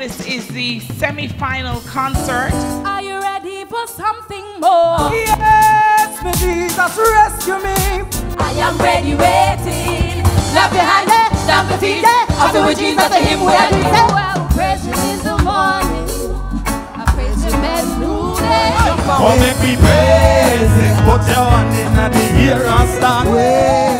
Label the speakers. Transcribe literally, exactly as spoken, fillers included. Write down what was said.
Speaker 1: this is the semi-final concert.
Speaker 2: Are you ready for something more?
Speaker 3: Yes, my Jesus, rescue me.
Speaker 2: I am ready, waiting. Clap your hands, stamp your feet. I feel with Jesus to him where I do. I will praise him in the morning. I praise him every noonday.
Speaker 4: Come make me praise it. Put your hand in the air and start.